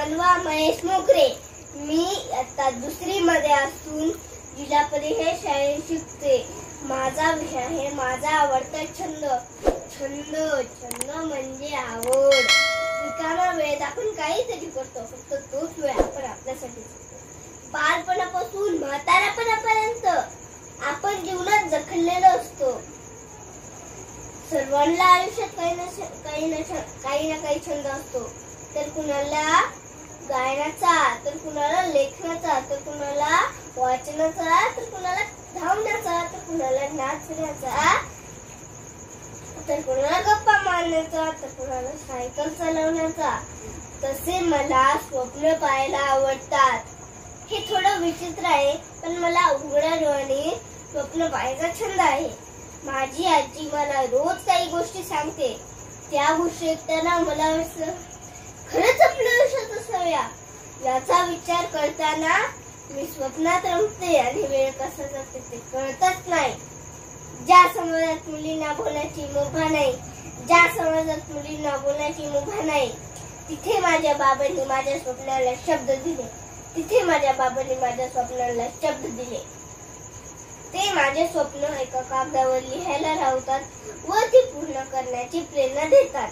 मनवा महेश मोगरे. मी आता दुसरी मध्ये असून जिल्हा परिषद शाळेत शिकते. माझा विषय आहे माझा आवडता छंद. छंद छंद म्हणजे आवड. रिकाम्या वेळेत आपण काहीतरी करतो, फक्त तोच वेळ आपण आपल्यासाठी. बालपणापासून म्हातारपणापर्यंत आपण जीवनात जखडलेलो असतो. सर्वांना आयुष्यात काही ना काही छंद असतो. तर कुणाला गायनाचा, तर कुणाला लेखनाचा, तर कुणाला वाचनाचा, तर कुणाला धावण्याचा, तर कुणाला नाचण्याचा, तर कुणाला गप्पा मारण्याचा, तर कुणाला सायकल चालवण्याचा. तसे मला स्वप्न पाहायला आवडतात. हे थोडं विचित्र आहे, पण मला उघड्या डोळ्याने स्वप्न पाहायचा छंद आहे. माझी आजी मला रोज काही गोष्टी सांगते. त्या गोष्टी ऐकताना मला खरंच आपल्या आयुष्यात असाव्या याचा विचार करताना मी स्वप्नात रमते आणि वेळ कसा जाते ते कळतच नाही. ज्या समाजात मुलींना बोलण्याची मुभा नाही, ज्या समाजात मुलींना बोलण्याची मुभा नाही, तिथे माझ्या बाबांनी माझ्या स्वप्नाला शब्द दिले. तिथे माझ्या बाबांनी माझ्या स्वप्नाला शब्द दिले. ते माझे स्वप्न एका कागदावर लिहायला लावतात व ती पूर्ण करण्याची प्रेरणा देतात.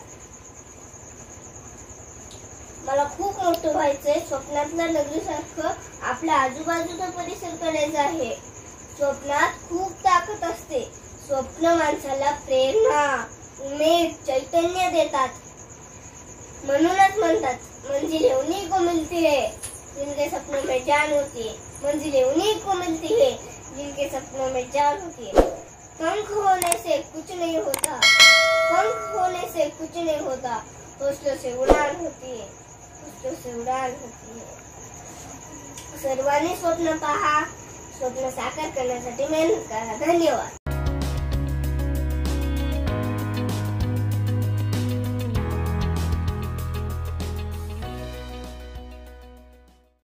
मला खूप मोठं व्हायचंय. स्वप्नातल्या नगरीसारखं आपल्या आजूबाजूचा परिसर करायचा आहे. स्वप्नात खूप ताकद असते. स्वप्न माणसाला प्रेरणा, उमेद, चैतन्य देतात. म्हणूनच म्हणतात मंजिलें उन्हीं को मिलती है जिनके सपनों में जान होती है. मंजिलें उन्हीं को मिलती है जिनके सपनों में जान होती है. पंख होने से कुछ नहीं होता, पंख होने से कुछ नहीं होता, हौसलों से उड़ान होती है, हौसलों से उड़ान होती है. सर्वांनी स्वप्न पहा, स्वप्न साकार करण्यासाठी मेहनत करा. धन्यवाद.